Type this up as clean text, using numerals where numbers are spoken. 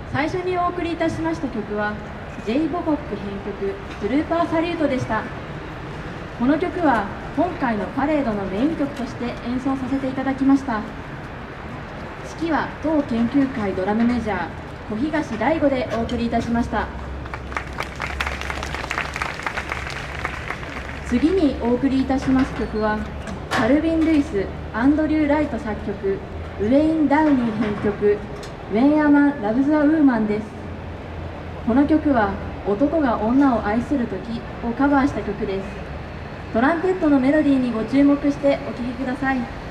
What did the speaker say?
最初にお送りいたしました曲は J. ボコック編曲「スルーパーサリュート」でした。この曲は今回のパレードのメイン曲として演奏させていただきました。指揮は当研究会ドラムメジャー小東大吾でお送りいたしました。次にお送りいたします曲はカルビン・ルイス・アンドリュー・ライト作曲、ウェイン・ダウニー編曲「When a Man Loves a Woman」です。この曲は男が女を愛する時をカバーした曲です。トランペットのメロディーにご注目してお聴きください。